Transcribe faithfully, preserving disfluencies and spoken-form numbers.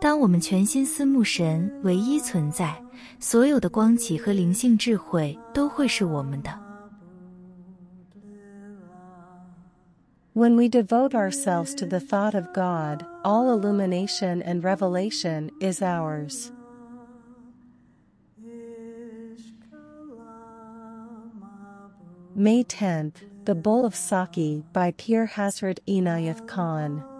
当我们全心思慕神，唯一存在，所有的光启和灵性智慧都会是我们的。 When we devote ourselves to the thought of God, all illumination and revelation is ours. May tenth, The Bull of Saki by Pir Hazrat Inayat Khan.